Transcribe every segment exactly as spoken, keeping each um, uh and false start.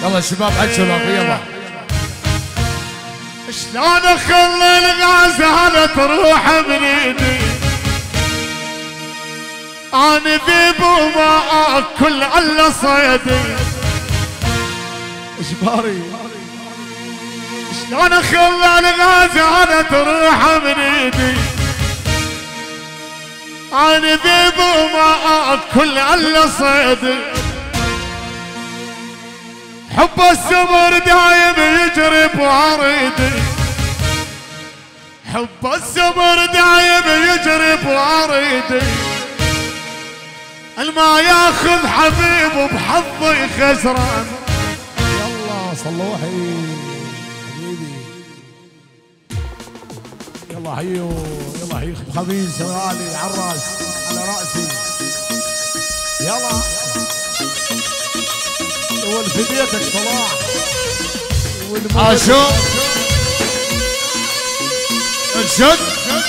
يلا شباب حجوا الاخ يلا. شلون اخلي الغزاله تروح من ايدي انا ذيب وما اكل الا صيدي اجباري. شلون اخلي الغزاله تروح من ايدي انا ذيب وما اكل الا صيدي حب السمر دايم يجري بواريدي حب السمر دايم يجري بواريدي الما ياخذ حبيب وبحظي خسران. يلا صلوحي حبيبي يلا حيو يلا حيو خميس غالي على الراس على راسي يلا والفديتك صلاح عاشو الجد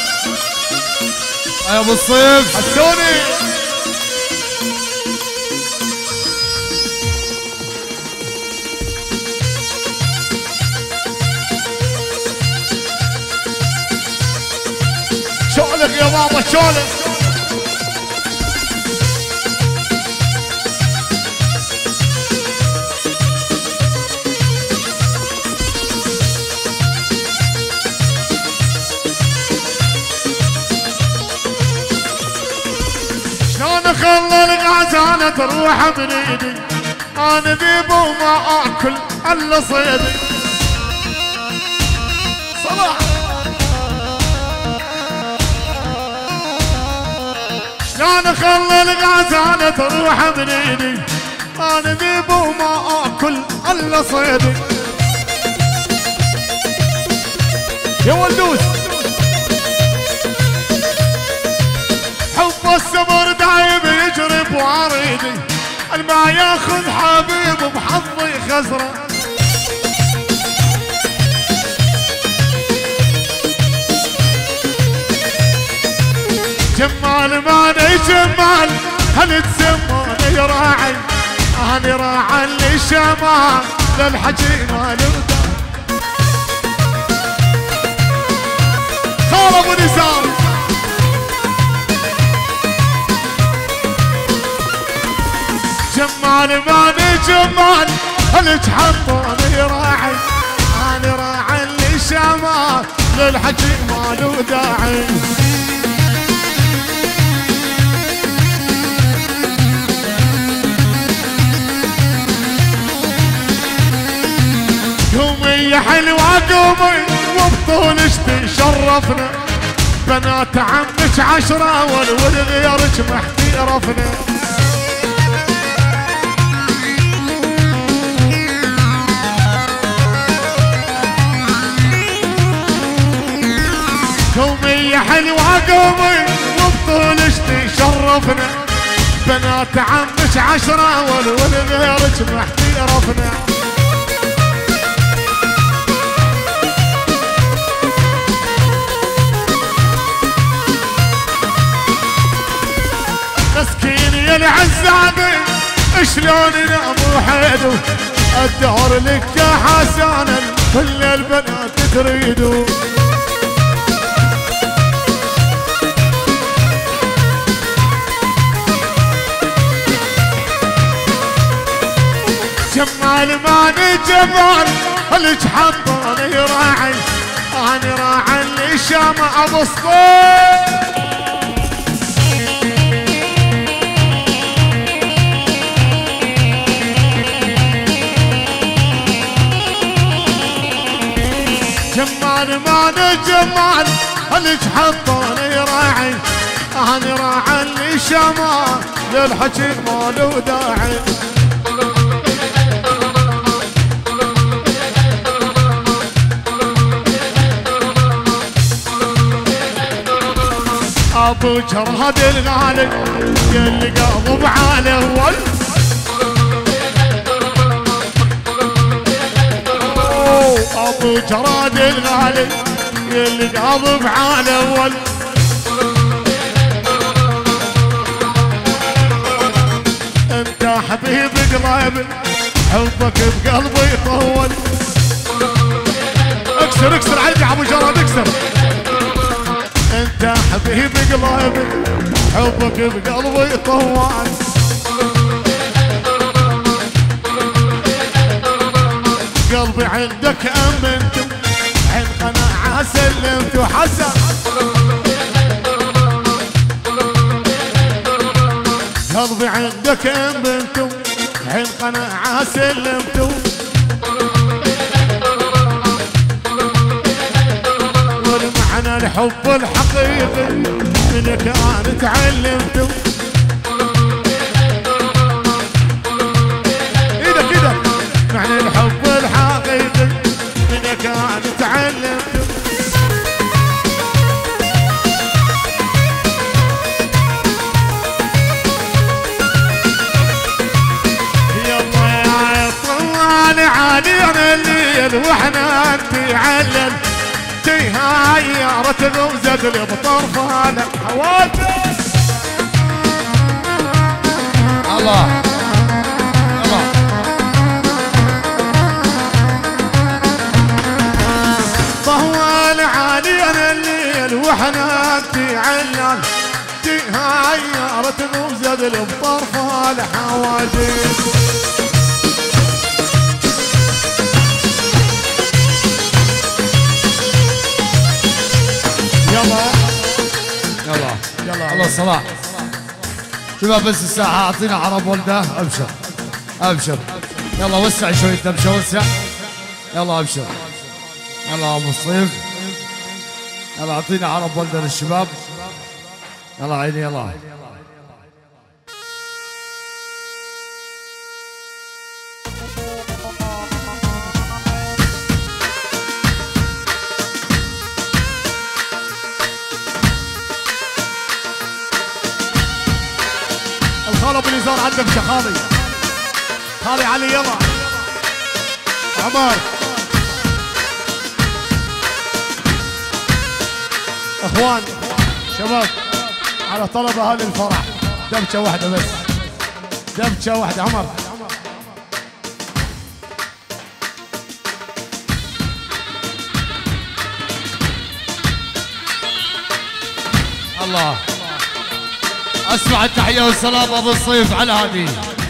يا ابو الصيف حسوني شغلك يا بابا شغلك خلى الغزالة تروح من ايدي انا ذيب وما اكل الا صيدي صلاح شلون خلى الغزالة تروح من ايدي انا ذيب وما اكل الا صيدي يا ولدوس حب السمر دايم يجري بواريدي الما ياخذ حبيب وبحظي خسره جمال ماني جمال هل تسموني راعي انا راعي اللي شمال للحكي ما نبدا خال ابو نزار جمال ماني جمال هل تحطوني راعي انا راعي اللي شمال للحكي ما له داعي قومي يا حلوة قومي وبطولش تشرفنا بنات عمك عشرة والولد غيرك محترفنا قومي يا حلوة قومي وبطولش تشرفنا بنات عمك عشرة والولد غيرك محترفنا مسكين يا العزابي شلون نامو حيدو الدهر لك يا حسانا كل البنات تريدو جمال ماني جمال اللي حطوني راعي انا راعي اللي شامع ابو الصيف جمال ماني جمال اللي حطوني راعي انا راعي اللي شامع للحكي ما له داعي ابو جرهد الغالي اللي قاضب على اول ابو جراد الغالي اللي قاضب على اول انت حبيب قلبي حبك بقلبي طول. اكسر اكسر عيني ابو جراد اكسر. انت حبيب قلبي حبك بقلبي طول. قلبي عندك امنت عين قناعة سلمت وحسن. قلبي عندك امنت عين قناعة سلمت. والمعنى الحب الحقيقي منك انا تعلمت. ايدك ايدك معنى الحب الحقيقي منك انا تعلمت. علينا الليل واحنا نتعلم تهايرت غمزة لي بطرفنا حوادث. الله الله طوال علينا الليل واحنا نتعلم تهايرت غمزة لي بطرفنا حوادث. يلا يلا يلا الله صلاح. شباب بس الساعة اعطينا عرب ولده. ابشر ابشر يلا وسع شوي الدمشة وسع. يلا ابشر يلا ابو الصيف. يلا اعطينا عرب ولده للشباب. يلا عيني يلا. خالي ابو نزار عندك خالي خالي علي يلا عمار. اخوان شباب على طلب اهل الفرح دبشه واحده بس دبشه واحده. عمر الله. اسمع التحية والسلام ابو الصيف على هذه.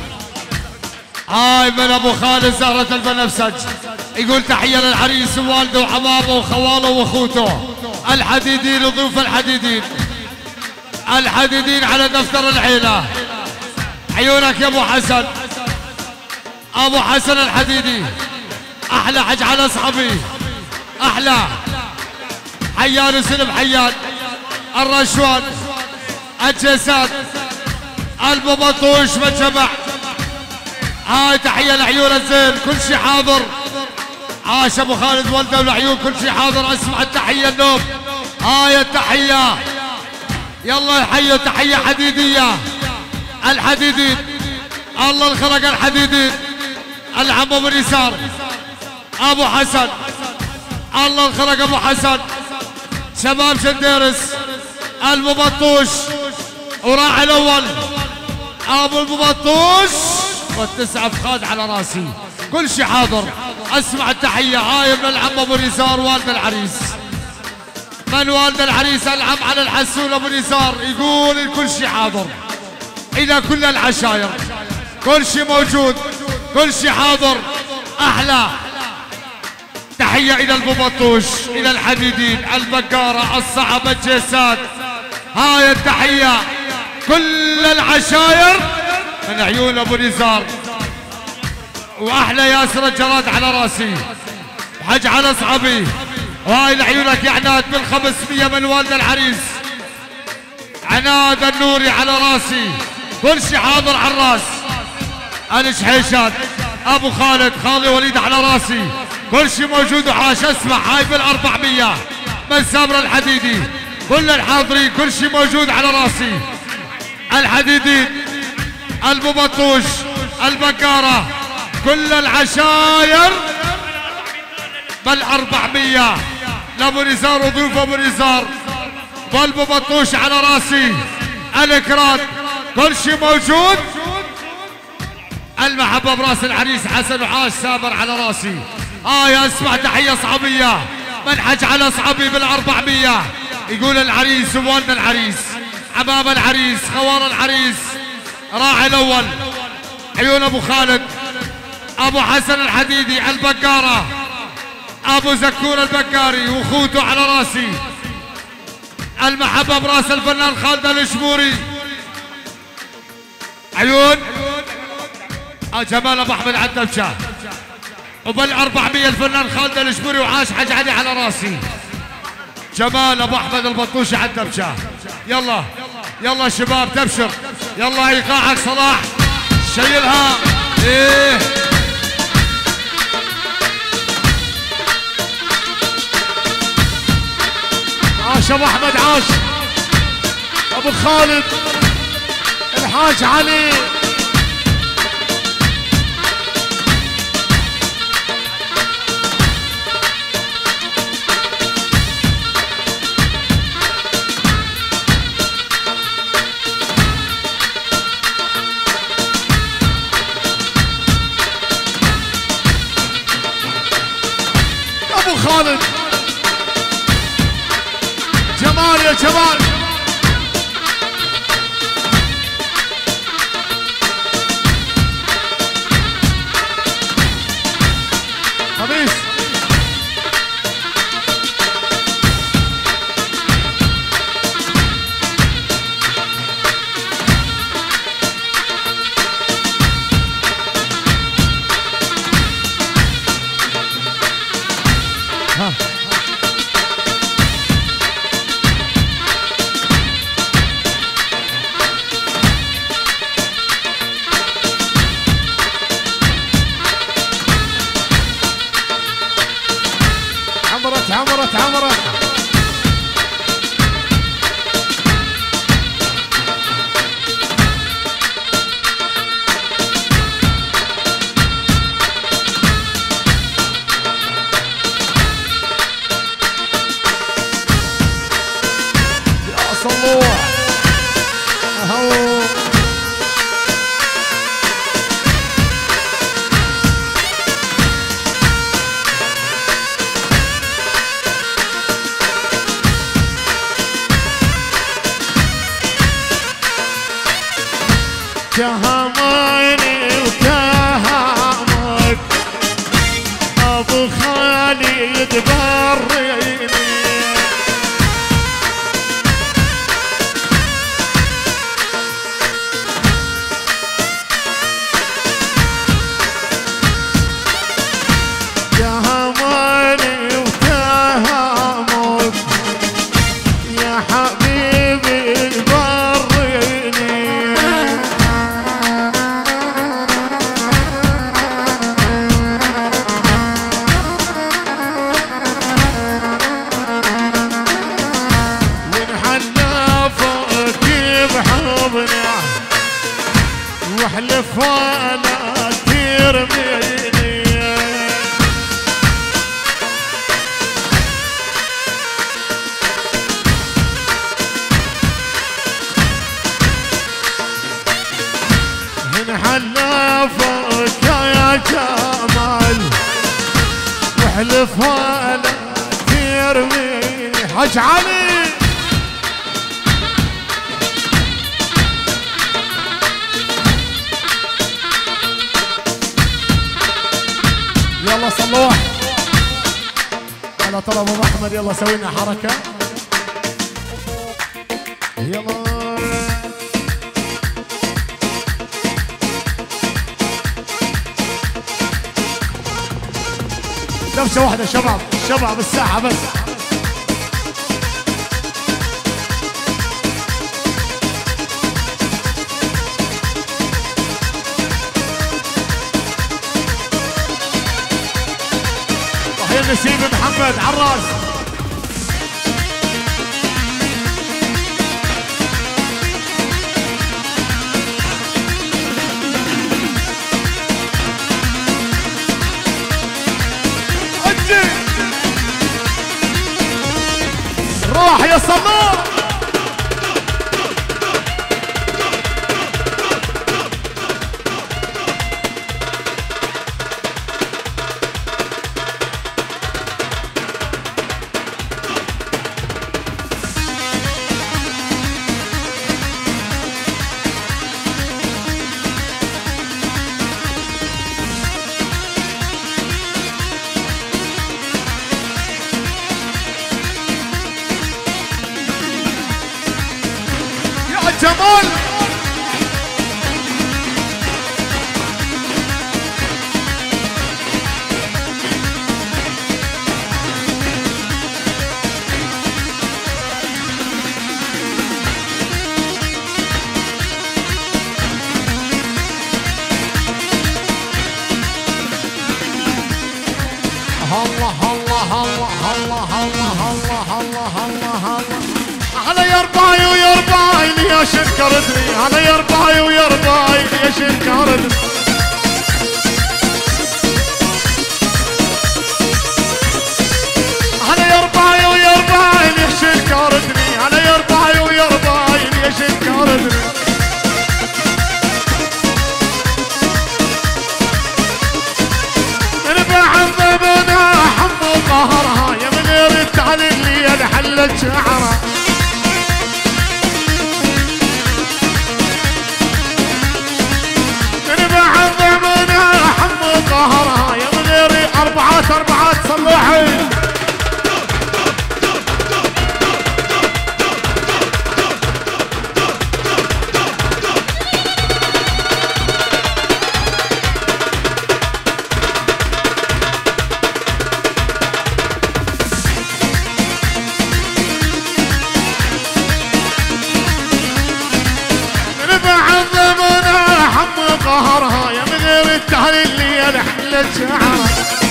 هاي من ابو خالد زهرة البنفسج يقول تحية للعريس ووالده وحمامه وخواله واخوته الحديدين وضيوف الحديدين الحديدين على دفتر العيلة. عيونك يا ابو حسن ابو حسن الحديدي احلى حج على اصحابي احلى حيان وسلم حيان الرشوان الجسد الببطوش ما جمع. هاي تحية لعيون الزين كل شي حاضر. عاش ابو خالد ولده والعيون كل شي حاضر. اسمع التحية النوم. هاي التحية يلا الحية تحية حديدية الحديدين. الله الخلق الحديدين. العم ابو نسار ابو حسن الله الخلق ابو حسن. شباب شنديرس المبطوش وراح الاول ابو المبطوش والتسعة خاد على راسي كل شي حاضر. اسمع التحية. هاي من العم ابو نزار والد العريس. من والد العريس العم على الحسون ابو نزار يقول الكل شي حاضر. الى كل العشاير كل شي موجود كل شي حاضر. احلى تحية الى الببطوش الى الحديدين البقارة الصعبة الجيسات. هاي التحية كل العشاير من عيون ابو نزار. واحلى ياسر الجراد على راسي حج على اصحابي. وهاي لعيونك يا عناد بالخمسمية من والد العريس عناد النوري على راسي كل شي حاضر على الراس. الشحيشات ابو خالد خالي وليد على راسي كل شي موجود وحاش. اسمع هاي بالاربعمية من سامر الحديدي كل الحاضرين كل شي موجود على راسي. الحديدين الببطوش البقارة كل العشاير بالأربعمية لابو نزار وضيوف ابو نزار والببطوش على راسي. الكراد كل شي موجود. المحبة براس العريس حسن وحاج سابر على راسي. اه يا اسمع تحية صعبية منحج على صعبي بالأربعمية. يقول العريس ووالد العريس عمام العريس خوار العريس راعي الأول عيون أبو خالد أبو حسن الحديدي البقارة أبو زكور البقاري وخوته على راسي. المحبة براس الفنان خالد الشموري عيون جمال ابو احمد عالدبشه. وبالأربعمية الفنان خالد الشموري وعاش حج علي على راسي. جمال ابو احمد البطوشي عالدبشه. يلا يلا شباب تبشر. يلا ايقاعك صلاح شيلها. ايه عاش ابو احمد عاش ابو خالد الحاج علي. ابو خالد جمال يا جمال. خميس ها عمرت عمرت عمرت. يا صلوح اهو تهمني وتهمك ابو خالد بريني. تهمني وتهمك يا حبيبي بريني. واحلف ولا ترميني. هن حلفك يا جمال واحلف ولا ترميني. حج علي يلا صلوح على طلب ابو احمد. يلا سوي لنا حركه. يلا دبشه واحده شباب شباب الساحه بس. نسيب محمد عراس. اجي روح يا صلاح. جمال الله الله الله الله الله الله الله الله على يرباي ويرباي ليش انكرتني على يرباي ويرباي ليش انكرتني على يرباي ويرباي ليش انكرتني على يرباي ويرباي ليش انكرتني ظهرها يا من يرد على اللي حلت شعرها من بعد منها حم ظهرها يا من يرد أربعات أربعات صلحي ظهرها يا من غير التهليل لي حلت شعرها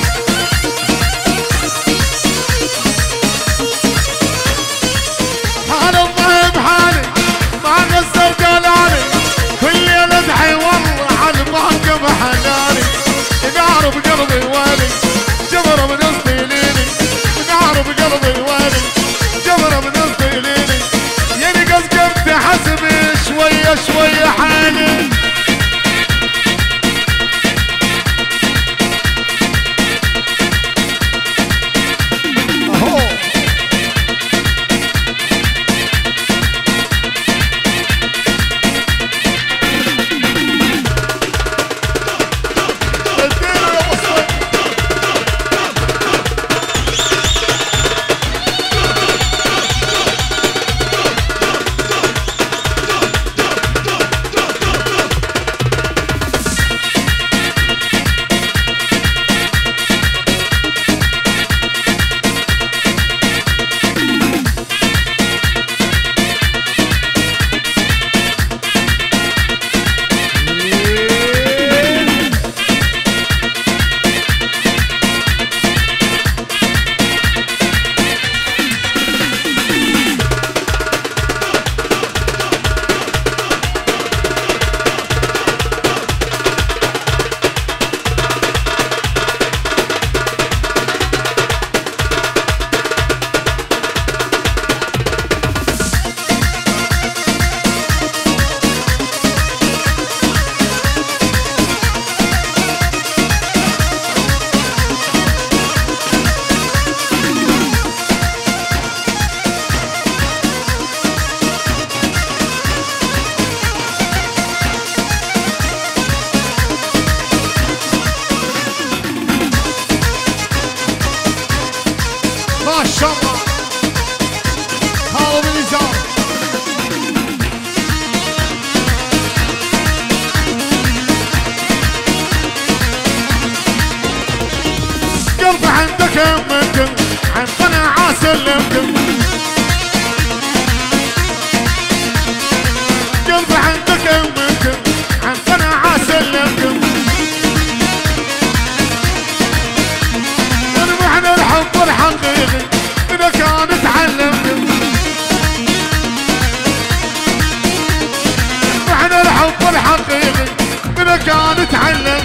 حال الضيب حالي ما قصر جلالي كل ليلة ادعي والله على المهجم حلالي يقارب قلبي والي جبر من اسطيليني يقارب قلبي والي جبر من اسطيليني يعني قصقبت حسبي شوية شوية حالي ما شاء الله هاو بالنظام قلبي عندك يمكن عن قناعة سلمكن قلبي عندك يمكن عن قناعة سلمكن من معنى الحب الحقيقي إذا كان تعلمكن معنى الحب الحقيقي إذا كان تعلم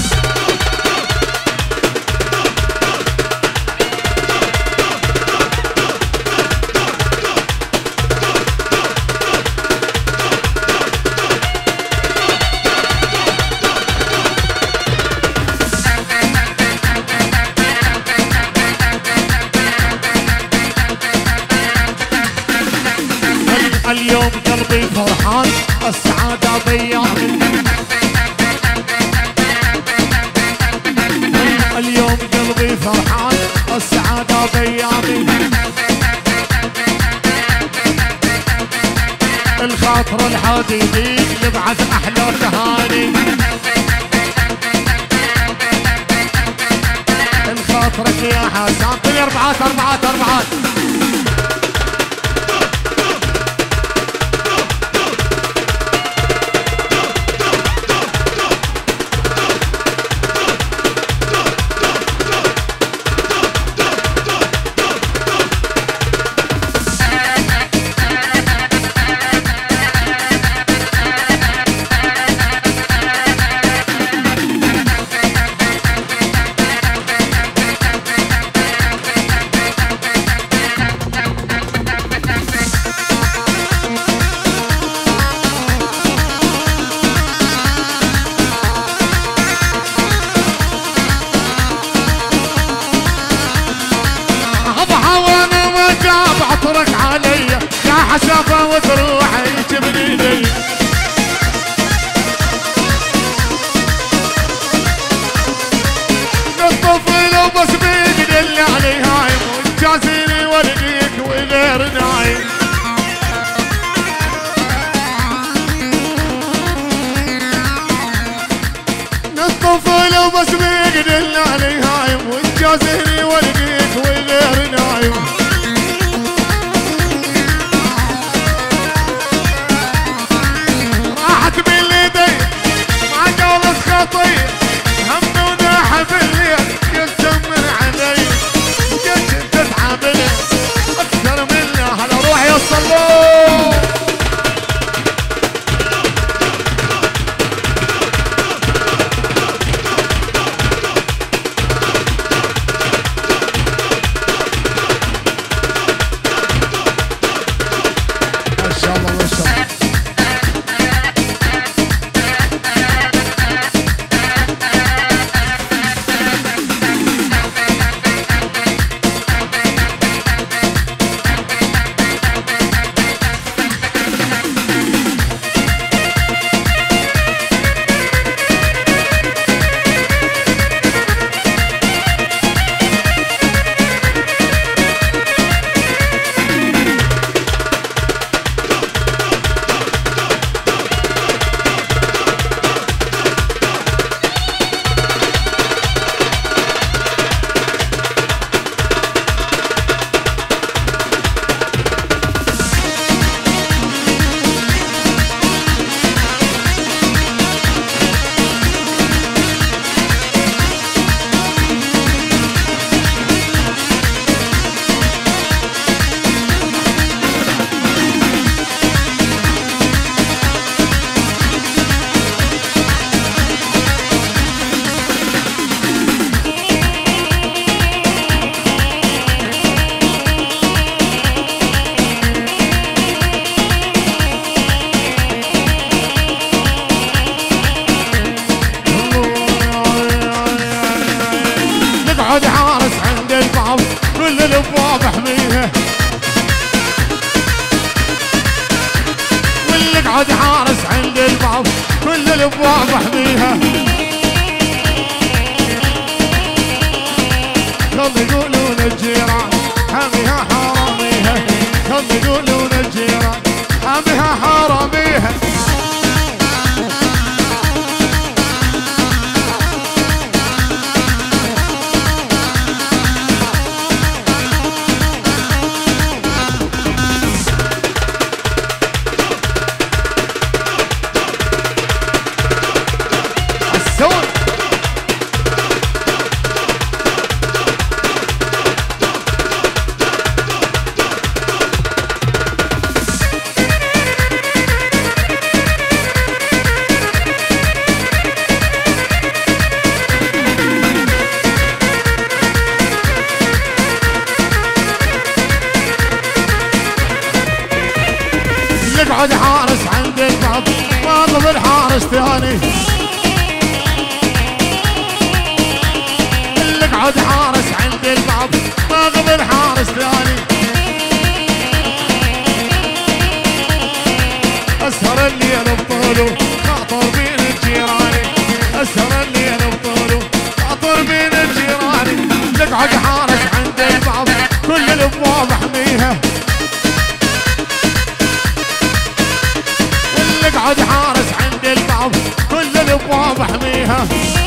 اليوم قلبي فرحان السعادة بيامي اليوم قلبي فرحان السعادة بيامي الخاطر الحديدين يبعث احلى تهاني الخاطرك يا حسن طيب اربعات اربعات اربعات عطرك علي يا حشافة وتروحي جبني لي الطفل وبس بيد اللي عليها يموت جازيني ولديك وغير نايم الطفل وبس بيد اللي عليها يموت جازيني ولديك وغير نايم هم وناحة بالليل يتجمر علي جد تتعامل اكثر منه هلا روح يا الصلو ما شاء الله ما شاء الله نقعد حارس عند الباب كل الابواب احميها واللي قعد حارس عند الباب كل الابواب احميها هم يقولون الجيران حاميها حراميها هم يقولون الجيران حاميها حراميها يقعد حارس عند الباب واطلب الحارس ثاني اللي قعد حارس عند الباب واطلب الحارس ثاني اسهر الليل بطوله خاطر بين الجيراني اسهر الليل بطوله خاطر بين الجيراني يقعد حارس عند الباب كل الابواب احميها الابواب احميها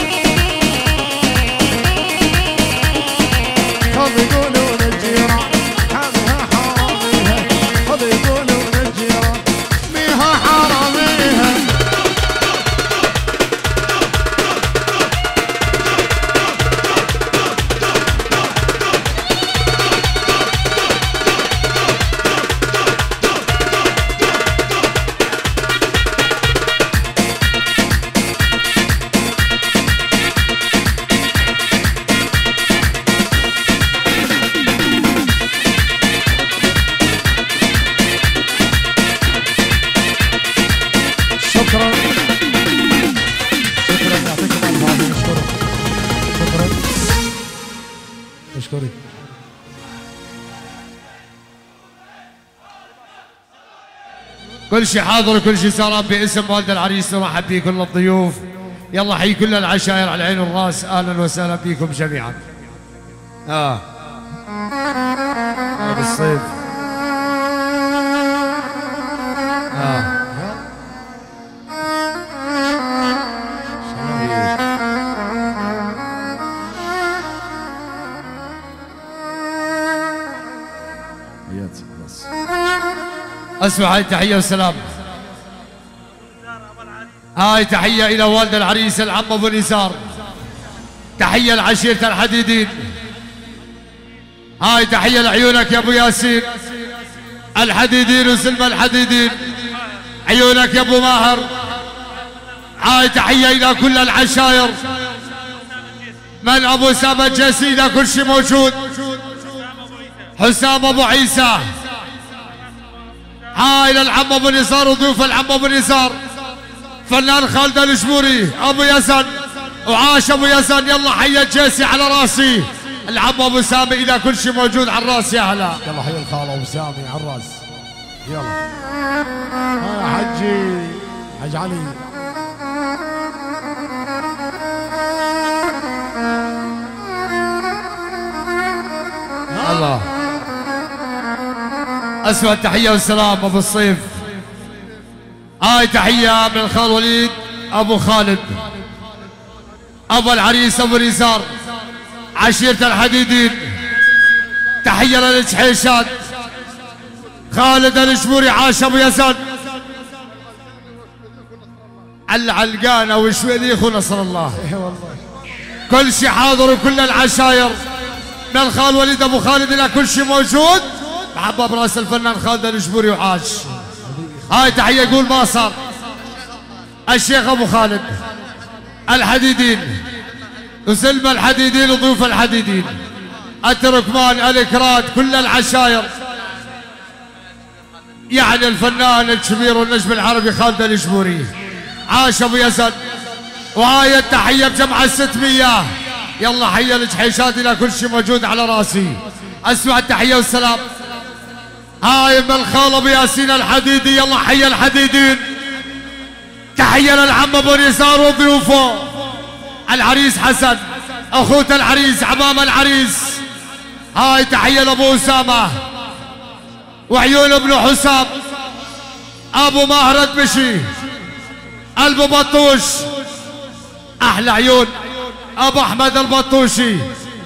خذ يقولون الجيران حاميها حراميها خذ يقولون الجيران ميها حراميها شكرا شكرا يعطيكم الف عافيه اشكرك شكرا اشكرك كل شيء حاضر وكل شيء صار باسم والد العريس نرحب به كل الضيوف. يلا حي كل العشائر على العين والراس، اهلا وسهلا بكم جميعا. اه بالصيف اه اسمع هاي تحيه وسلام. هاي تحيه الى والد العريس العم ابو نزار، تحيه لعشيره الحديدين. هاي تحيه لعيونك يا ابو ياسين الحديدين وسلمى الحديدين، عيونك يا ابو ماهر. هاي تحيه الى كل العشاير من ابو اسامه الجيسي الى كل شيء موجود. حسام ابو عيسى، هاي للعم ابو نزار وضيوف العم ابو نزار، فنان خالد الجبوري ابو يزن وعاش ابو يزن. يلا حي الجيسي على راسي، العم ابو سامي الى كل شيء موجود على الراس. يا هلا يلا حي الخاله ابو سامي على الراس. يلا ها حجي حج علي. الله اسمع التحيه والسلام ابو الصيف. هاي تحيه من الخال وليد ابو خالد ابو العريس ابو نزار، عشيره الحديدين. تحيه للجحيشات خالد الجبوري، عاش ابو يزن العلقانه وشويليخ ونصر الله. كل شيء حاضر وكل العشاير من الخال وليد ابو خالد الى كل شيء موجود. محبه براس الفنان خالد الجبوري وعاش. هاي تحيه يقول ما صار الشيخ ابو خالد الحديدين وسلمى الحديدين وضيوف الحديدين، التركمان الاكراد كل العشاير، يعني الفنان الكبير والنجم العربي خالد الجبوري، عاش ابو يزن. وهاي التحيه بجمع الستمية. يلا حي الجحيشات الى كل شيء موجود على راسي. اسمع التحيه والسلام. هاي من الخال ابو ياسين الحديدي، يلا حي الحديدين. تحيه للعم ابو نزار وضيوفه، العريس حسن اخوة العريس عمام العريس. هاي تحيه لابو اسامه وعيون ابن حسام ابو ماهر الدمشي ابو بطوش، احلى عيون ابو احمد البطوشي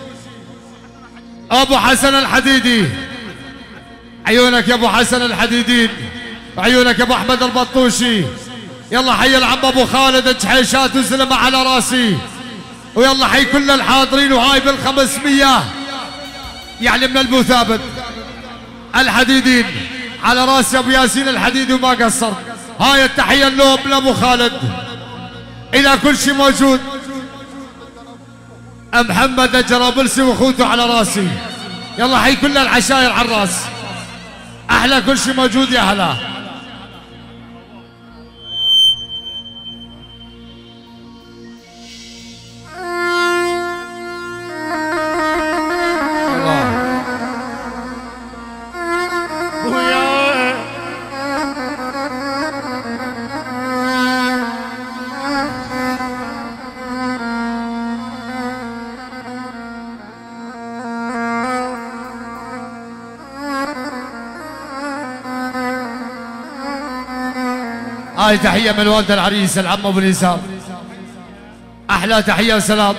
ابو حسن الحديدي. عيونك يا ابو حسن الحديدين وعيونك يا ابو احمد البطوشي. يلا حي العم ابو خالد الجحيشات وسلمة على راسي. ويلا حي كل الحاضرين. وهاي بالخمسمية يعني من ابو ثابت الحديدين على راس ابو ياسين الحديدي وما قصر. هاي التحيه اللوم لابو خالد الى كل شيء موجود. محمد الجرابلسي واخوته على راسي. يلا حي كل العشاير على الراس، احلى كل شيء موجود. يا هلا هاي تحية من والد العريس العم ابو نزار. احلى تحيه وسلام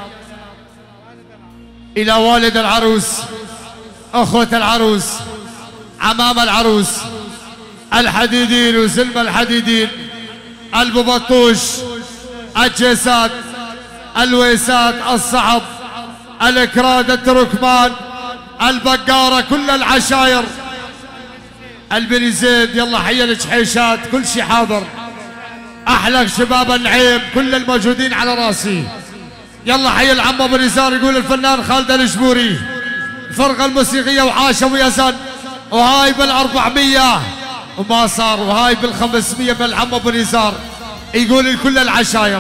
الى والد العروس، اخوة العروس، عمام العروس، الحديدين وزلمة الحديدين، البو بطوش، الجيسات، الويسات، الصعب، الكراد، التركمان، البقارة، كل العشاير، البني زيد، يلا حي الجحيشات، كل شي حاضر. احلى شباب النعيم كل الموجودين على راسي. يلا حي العم ابو نزار، يقول الفنان خالد الجبوري، الفرقة الموسيقية وحاشا ويزن، وهاي بالأربعمية وما صار، وهاي بالخمسمية بالعم ابو نزار، يقول لكل العشاير.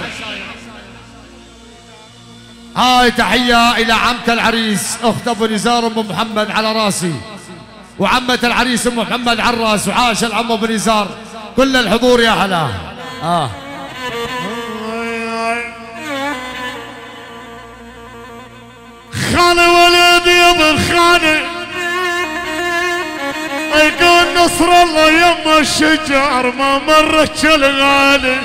هاي تحية إلى عمة العريس أخت أبو نزار أم محمد على راسي، وعمة العريس أم محمد على الراس، وعاش العم أبو نزار، كل الحضور يا هلا. آه خانة ولدي يا بالخانة، يقول نصر الله يما الشجار ما مرت الغالي.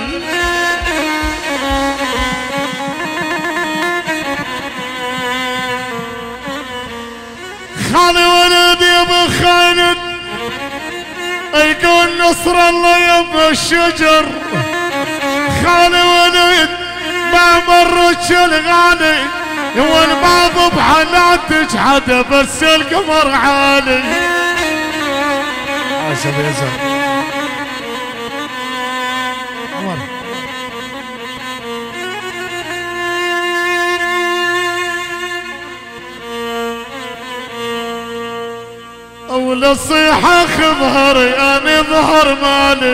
خانة ولدي يا بالخانة، يقول نصر الله يما الشجر. خانة ولد ما مرت الغالي، والباب بحالاتك حدا بس القمر عالي. عاش ابو يزن. اول صيحة خظهري انا ظهر مالي.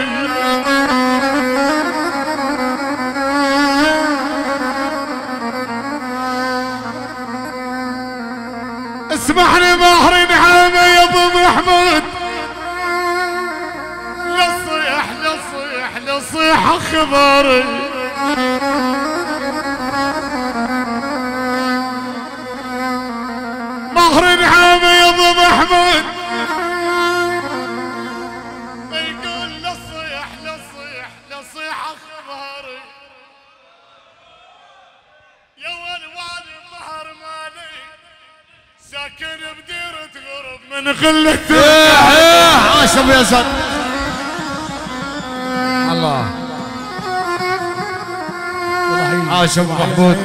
اسمحني بحر نعامة يا ابو محمود، لصيح لصيح لصيح خبري. بحر نعامة يا ابو محمود، يقول لصيح لصيح لصيح خبري. يا والوالي ظهر مالي، ساكن بديرة غرب من قلة. ايه ايه عاش ابو يزن. الله عاش ابو محمود.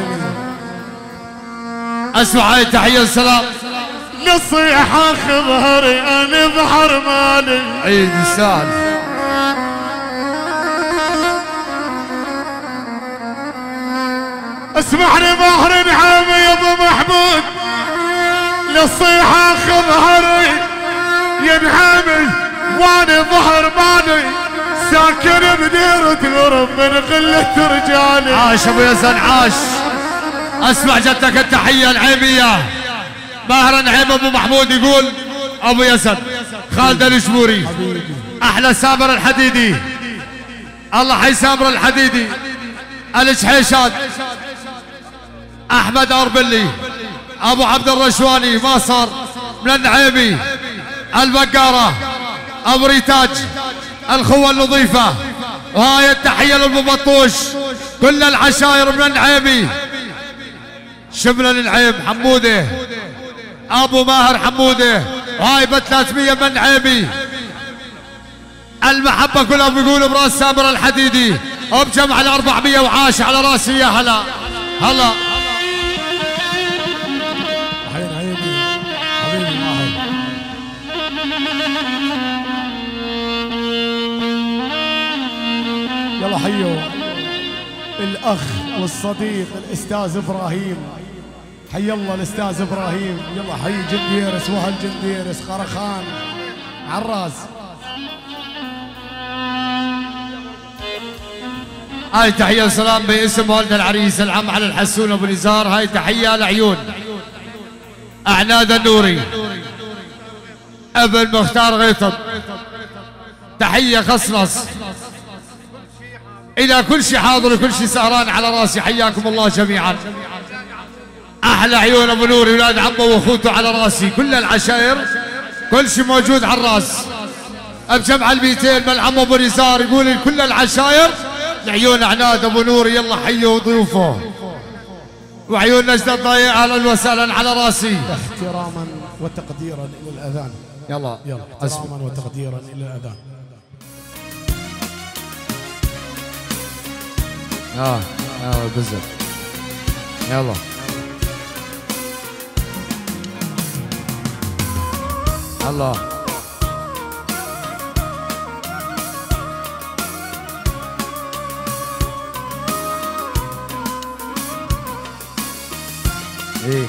اسمع هاي تحية والسلام. نصيحة خظهري انا ظهر مالي. عيد السال. اسمعني بحر نعامة يا ابو محمود، نصيحة خظهري يا نعامي وانا ظهر مالي، ساكن بديرة غرب من قلة رجالي. عاش ابو يزن عاش. اسمع جدك التحية العيبية ماهر نعيم ابو محمود، يقول ابو يزن خالد الجبوري، احلى سامر الحديدي، الله حي سامر الحديدي، الجحيشات، احمد اربلي، ابو عبد الرشواني، ماصر من النعيمي، البقارة، ابو ريتاج، الخوة النظيفة. وهاي التحية لابو بطوش، كل العشاير من النعيمي، شمل النعيم، حموده، ابو ماهر حموده، وهاي ب ثلاثمية من النعيمي. المحبة كلها بيقولوا براس سامر الحديدي، وبجمع الأربعمية وعاش على راسي يا هلا هلا. يلا حيو الاخ والصديق الاستاذ ابراهيم، حي الله الاستاذ ابراهيم. يلا حي جنديرس وهل جنديرس خرخان عراس. هاي تحية وسلام باسم والد العريس العم علي الحسون ابو نزار. هاي تحية لعيون اعناد النوري ابن مختار غيطب، تحية خصنص الى كل شي حاضر وكل شي سهران على راسي، حياكم الله جميعا. احلى عيون ابو نوري اولاد عمه واخوته على راسي، كل العشائر كل شي موجود على الراس. بجمع البيتين من عمه ابو نزار، يقول كل العشائر لعيون اعناد ابو نوري. يلا حيوا ضيوفه. وعيون نجد الضيع اهلا وسهلا على راسي. احتراما وتقديرا الى الاذان. يلا يلا احتراما وتقديرا الى الاذان. اه اه بالضبط. يلا الله ايه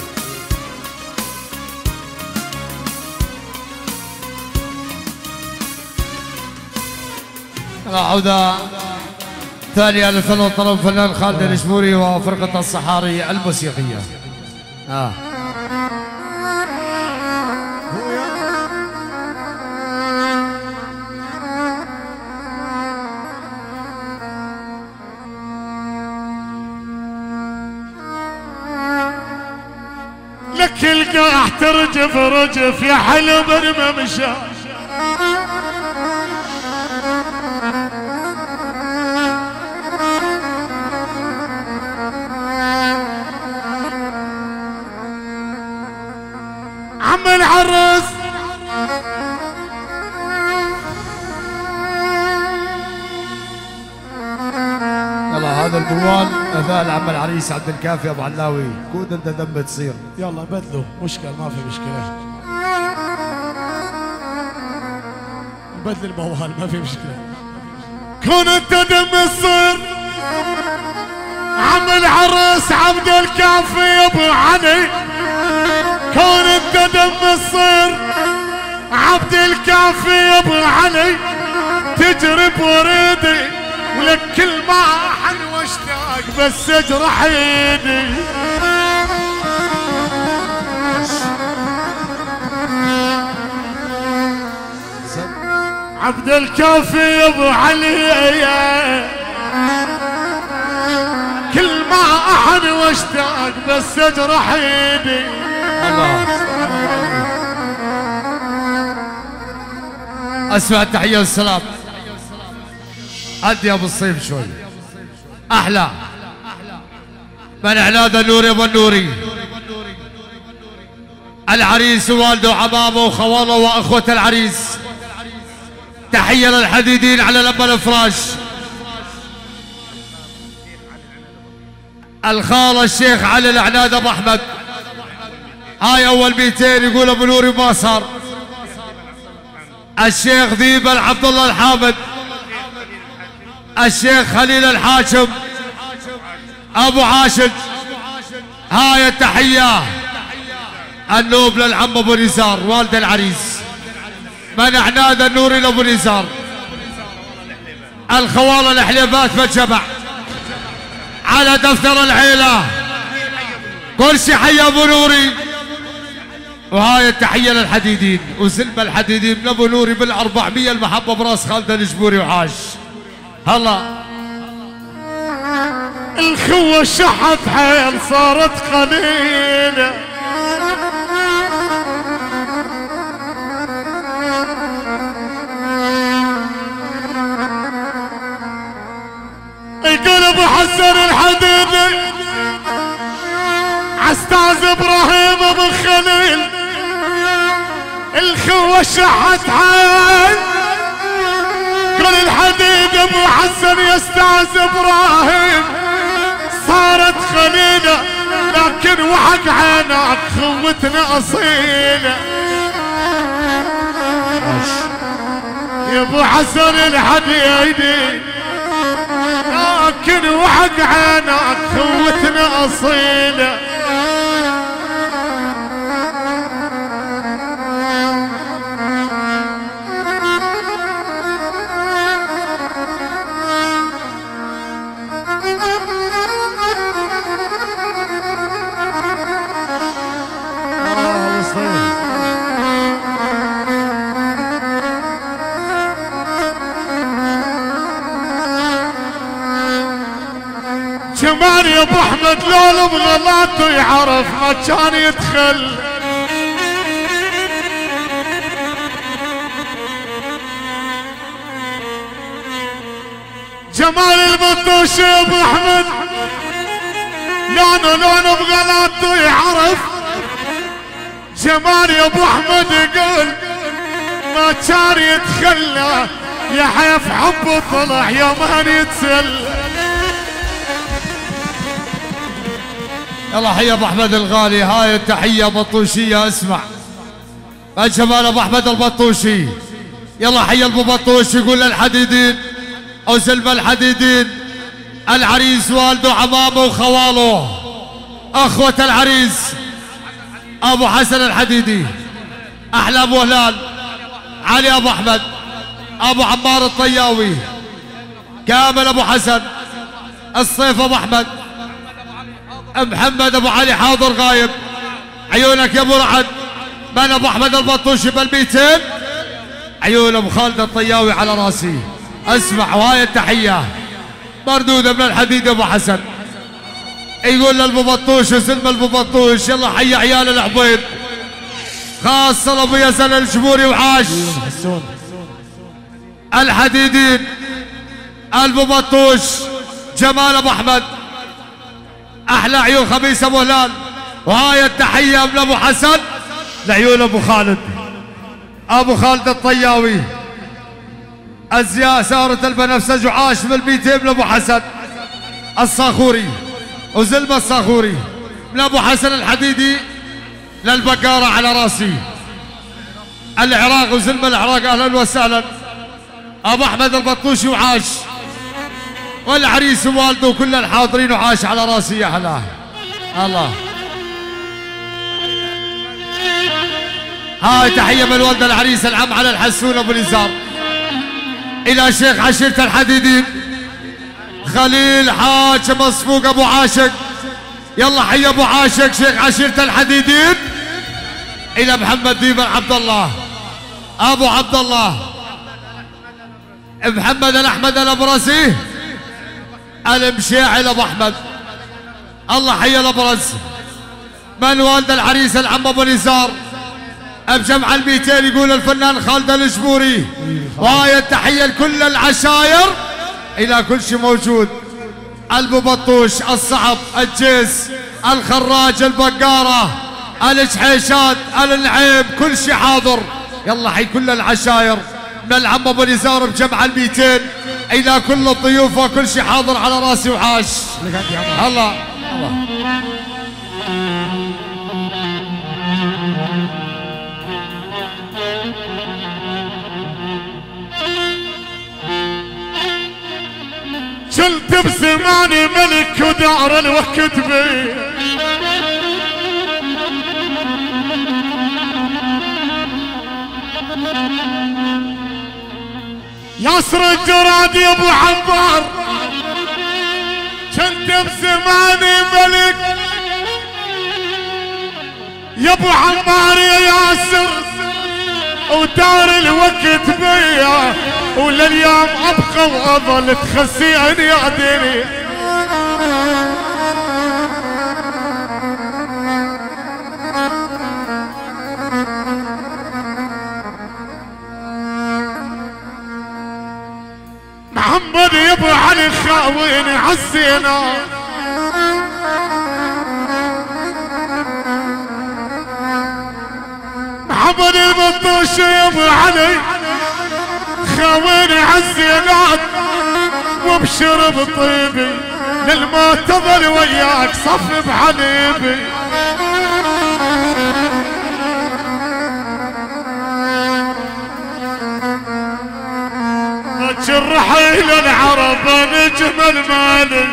عودة ثانية للفن والطرب فنان خالد الجبوري وفرقة الصحاري الموسيقية. اه لك القاح ترجف رجف يا حلو بالممشى. عم العرس يلا هذا الموال اذان عم العريس عبد الكافي ابو علاوي. كود انت دم تصير. يلا بدلوا مشكلة ما في مشكلة. بدل الموال ما في مشكلة. كون انت دم تصير عم العرس عبد الكافي ابو علي. كون انت دم تصير عبد الكافي ابو علي. تجري بوريدي ولك كل ما احن واشتاق بس اجرح ايدي. عبد الكافي ابو علي كل ما احن واشتاق بس اجرح ايدي. الله اسمع التحية والسلام. عدي ابو الصيف شوي احلى من عناد النوري ابو النوري. العريس ووالده وعمامه وخواله واخوة العريس. تحية للحديدين على لبن الفراش. الخالة الشيخ علي العناد ابو احمد. هاي اول مئتين يقول ابو نوري ما صار. الشيخ ذيبل عبد الله الحامد. الشيخ خليل الحاكم ابو عاشد. هاي التحية النوب للعم ابو نزار والد العريس. من عناد النوري لابو نزار. الخوالة الحليبات فالجمع على دفتر العيلة. كل شي حي ابو نوري. وهاي التحية للحديدين وسلم الحديدين من ابو نوري بالأربعمية المحبة براس خالد الجبوري وعاش. هلا الخوة شحت حيل صارت قليلة. يقول ابو حسن الحديدي عستاذ ابراهيم ابو خليل. الخوة شحت حيل قول الحديد ابو حسن يستاذ ابراهيم. صارت خليلة لكن وحق عينك خوتنا اصيلة. يا ابو حسن الحديدي لكن وحق عينك خوتنا اصيلة. جمال يا ابو احمد لولو بغلاته يعرف ما كان يدخل. جمال المطوش يا ابو احمد لونه لونه بغلاته يعرف جمال يا ابو احمد يقول ما كان يتخلى يا حيف حبه طلع يا مان يتسلى. يلا حيا ابو احمد الغالي، هاي التحيه بطوشيه. اسمع يا جمال ابو احمد البطوشي، يلا حيا ابو بطوش يقول للحديدين او سلمى الحديدين العريس والده عمامه وخواله اخوه العريس ابو حسن الحديدي، احلى ابو هلال، علي ابو احمد، ابو عمار الطياوي، كامل ابو حسن، الصيف ابو احمد، محمد ابو علي حاضر غايب، عيونك يا ابو رعد، من ابو احمد البطوشي بالميتين، عيون ابو خالد الطياوي على راسي. اسمع وهاي التحيه مردوده من الحديد ابو حسن، يقول للابو بطوش وسلم الابو بطوش يلا حي عيال الحبيب، خاصه لابو يزن الجمهوري وعاش الحديدين الابو بطوش، جمال ابو احمد، احلى عيون خميس ابو هلال. وهاي التحيه من ابو حسن لعيون ابو خالد، ابو خالد الطياوي، ازياء ساره البنفسج وعاش بالميتين من ابو حسن الصاخوري وزلمه الصاخوري، من ابو حسن الحديدي للبقاره على راسي، العراق وزلمه العراق اهلا وسهلا، ابو احمد البطوشي وعاش، والعريس ووالده وكل الحاضرين وعاش على راسي. يا هلا الله. هاي تحيه من والد العريس العم على الحسون ابو نزار، الى شيخ عشيره الحديدين خليل حاج مصفوق ابو عاشق، يلا حي ابو عاشق شيخ عشيره الحديدين، الى محمد ديبر عبد الله ابو عبد الله، محمد الاحمد الابرزي، المشاعل ابو احمد، الله حي الابرز، من والد العريس العم ابو نزار، بجمع الميتين يقول الفنان خالد الجمهوري. وهاي التحيه لكل العشاير، الى كل شيء موجود، البو بطوش، الصعب، الجيس، الخراج، البقاره، الجحيشات، النعيم، كل شيء حاضر. يلا حي كل العشاير من العم ابو نزار بجمع الميتين الى كل الضيوف وكل شيء حاضر على راسي وعاش. الله الله. شلت بزماني ملك ودار الوقت بي، ياسر الجراد يا ابو عمار، شلت بزماني ملك يا ابو عمار يا ياسر، ودار الوقت بيا ولليوم ابقى واظل تخسين يا ديني. محمد يا ابو علي خاويني عالزينه، محمد البطوش يا ابو علي خاويني عالزينات، وابشر بطيبي للموت تظل وياك صف بحليبي. جرحي للعرب نجم المالي،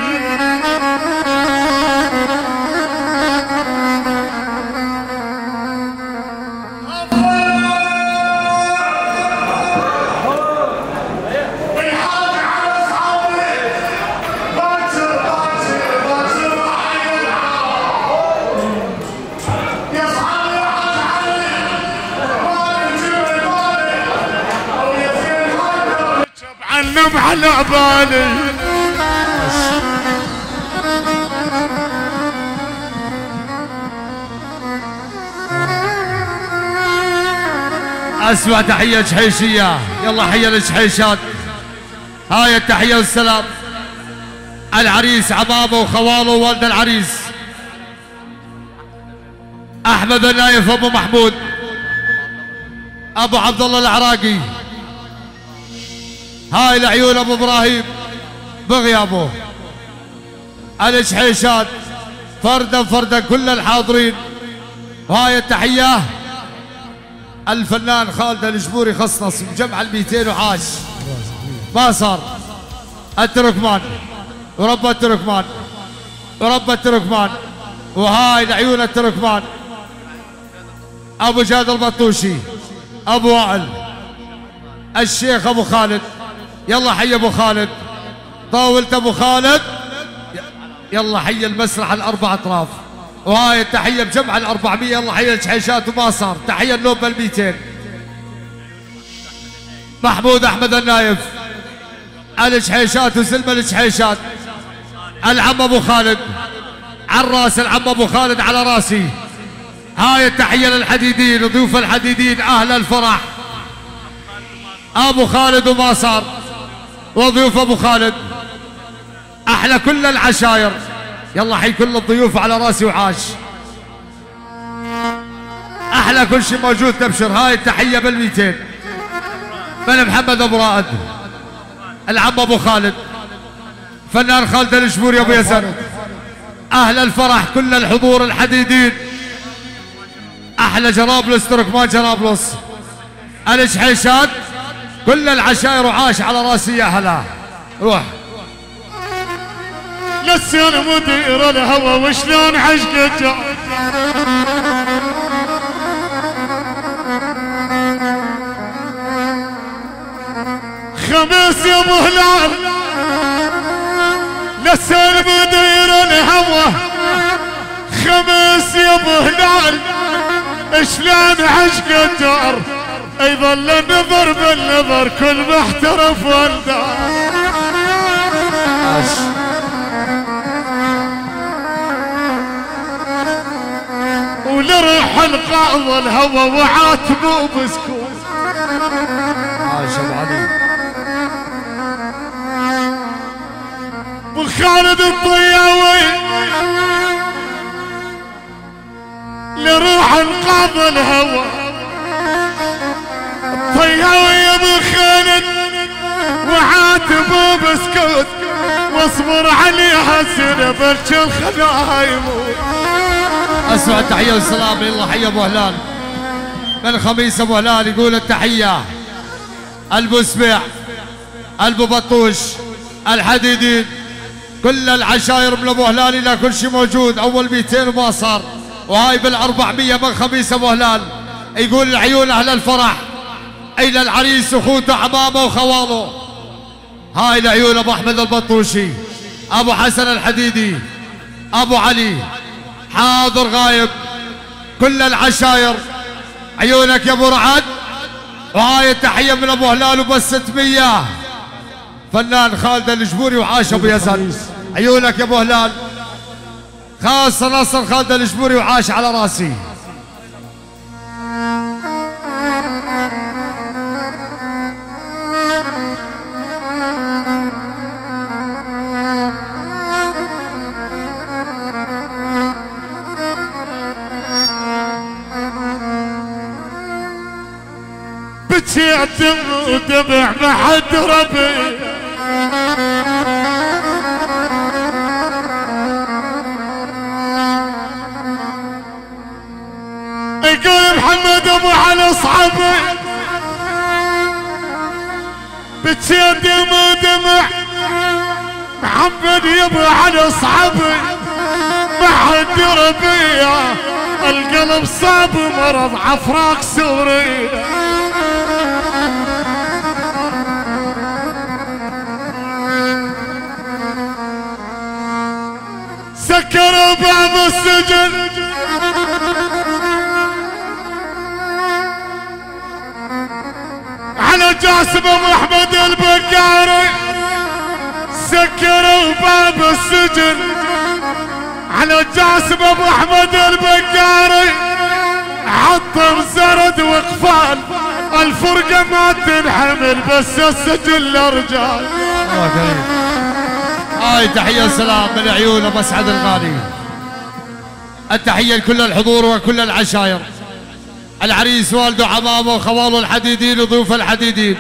علم على بالي. اسمع تحيه جحيشيه، يلا حيه للجحيشات. هاي التحيه والسلام العريس عمامه وخواله وولد العريس احمد النايف ابو محمود ابو عبد الله العراقي. هاي العيون ابو ابراهيم بغيابه. الجحيشات فردا فردا كل الحاضرين. وهاي التحيه الفنان خالد الجبوري خصنص بجمع الميتين وعاش ما صار. التركمان ورب التركمان ورب التركمان. وهاي العيون التركمان ابو جاد البطوشي ابو وائل الشيخ ابو خالد. يلا حي ابو خالد طاولت ابو خالد. يلا حي المسرح الاربع اطراف. وهاي التحيه بجمع الأربعمية. يلا حي الجحيشات وما صار. تحيه النوبه الميتين. محمود احمد النايف الجحيشات وسلمى الجحيشات. العم ابو خالد على الراس. العم ابو خالد على راسي. هاي التحيه للحديدين وضيوف الحديدين اهل الفرح. ابو خالد وما صار وضيوف ابو خالد. احلى كل العشاير. يلا حي كل الضيوف على راسي وعاش. احلى كل شيء موجود تبشر. هاي التحيه بالميتين من محمد ابو رائد العم ابو خالد فنان خالد الجبوري ابو يزن. اهل الفرح كل الحضور الحديدين. احلى جرابلس تركمان جرابلس. الجحيشات كل العشاير وعاش على راسي. يا هلا روح. لسه مدير الهوى وشلون عشقته خميس يا ابو هلال. لسه مدير الهوى خميس يا ابو هلال. شلون عشقته يظل النظر بالنظر كل محترف والدار. ولرح القاض الهوى وعاتبه بسكوت. عاش ابو علي. وخالد الطياوي لروح القاض الهوى. الطياوي يا ابو خالد وعاتبه بسكوت. واصبر عليها سنه برش الخلاها يموت. اسمع التحيه والسلام. يلا حي ابو هلال من خميس ابو هلال. يقول التحيه البو سبيع البو بطوش الحديدين كل العشاير من ابو هلال. الى كل شيء موجود. اول ميتين وما صار. وهاي بالأربعمية من خميس ابو هلال. يقول العيون اهل الفرح الى العريس اخوته عمامه وخواله. هاي العيون ابو احمد البطوشي ابو حسن الحديدي ابو علي حاضر غايب. كل العشاير عيونك يا ابو رعد. وهاي التحيه من ابو هلال وبس ستمية فنان خالد الجبوري وعاش ابو يزن. عيونك يا ابو هلال خاصه نصر خالد الجبوري وعاش على راسي. بكيت ودمع ما حد ربي. يقول محمد ابو علي صعبي. بكيت ودمع محمد يا ابو علي صعبي. ما حد ربي القلب صاب مرض عفراق سوري. سكروا باب السجن على جاسم ابو احمد البقاري. سكروا باب السجن على جاسم ابو احمد البقاري. حطم زرد وقفال الفرقه ما تنحمل بس السجن للرجال. هاي تحيه وسلام من عيون ابو اسعد الغالي. التحية لكل الحضور وكل العشاير، العريس والده عمامه وخواله الحديدين وضيوف الحديدين،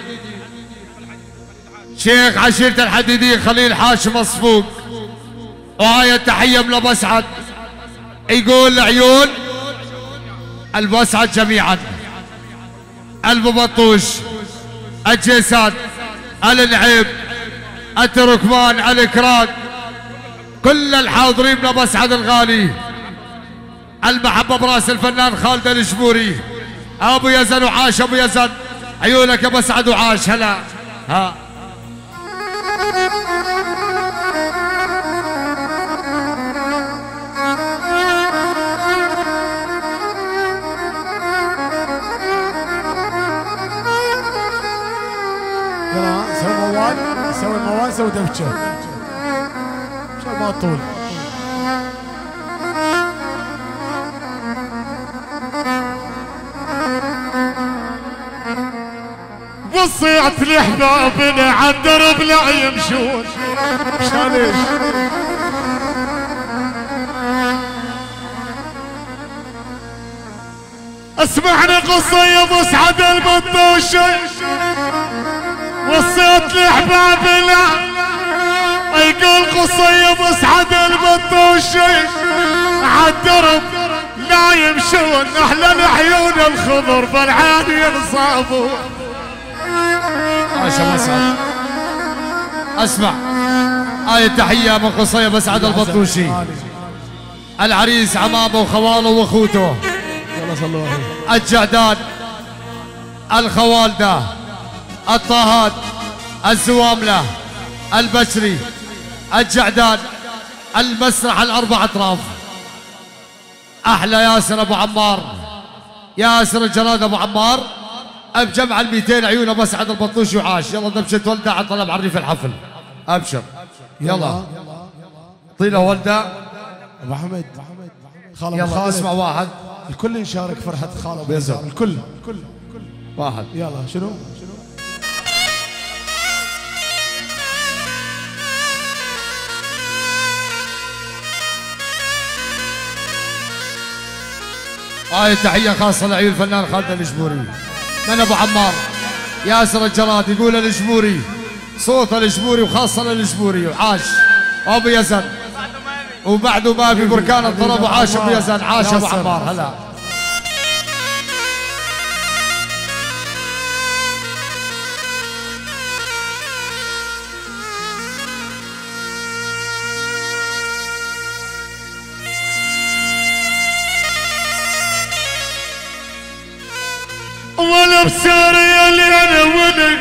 شيخ عشيرة الحديدين خليل حاشم الصفوق. وهاي التحية من ابو اسعد، يقول لعيون البو اسعد جميعا، البو بطوش، الجيسان، النعيم، التركمان، الكراك، كل الحاضرين من ابو اسعد الغالي. المحبة براس الفنان خالد الجبوري، ابو يزن وعاش ابو يزن، عيونك ابو اسعد وعاش. هلا ها يلا سوي موال، سوي موال، سوي دبشه عشان ما تطول. وصيت لحبابنا عالدرب لا يمشون. مشان ايش؟ اسمعني قصة يا ابو سعد البطوشي، وصيت لحبابنا يقول قصة يا ابو سعد البطوشي عالدرب لا يمشون، احلى العيون الخضر بالعين ينصابون. عاش ابو اسعد. اسمع هاي التحية من قصية ابو سعد البطوشي، العريس عمامه وخواله واخوته، يلا صلوا عليه، الجعدان، الخوالده، الطاهات، الزوامله، البشري، الجعدان، المسرح الاربع اطراف. احلى ياسر ابو عمار، ياسر الجراد ابو عمار، بجمع الميتين عيون ابو اسعد البطوشي وعاش. يلا دبشه ولده على طلب عريف الحفل، ابشر يلا طيله ولده ابو حمد. خال ابو يلا خالد، اسمع واحد، الكل يشارك فرحة خال ابو بيزر. خالد، الكل الكل واحد يلا. شنو؟ هاي تحية خاصة لعيون الفنان خالد الجبوري من ابو عمار، ياسر الجراد يقول الجبوري، صوت الجبوري وخاصة للجبوري وعاش. ابو يزن وبعده ما في بركان الطلب وعاش ابو يزن، عاش ابو عمار. هلا ولا بسوريا اللي انا ولد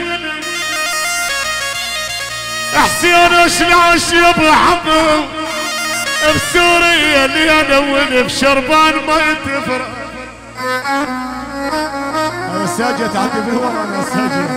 حسين وشلاش يا ابو حمو، بسوريا اللي انا ولد بشربان ما يتفرق. انا الساجة تعدي بالهواء، انا الساجة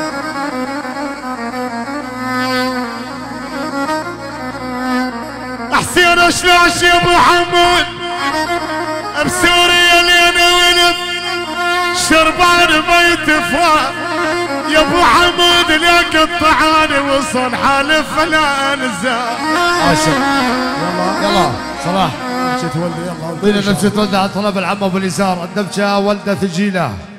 حسين وشلاش يا ابو حمود، بسوريا اللي انا ولد شربان ما يتفاق. يا ابو حمود ليك الطعاني وصل حالف فلا انزال. عاشق يلا يلا صلاح دبشة ولده، يلا طينا دبشة ولده على طلب العم ابو اليسار، الدبشة ولده ثجيله.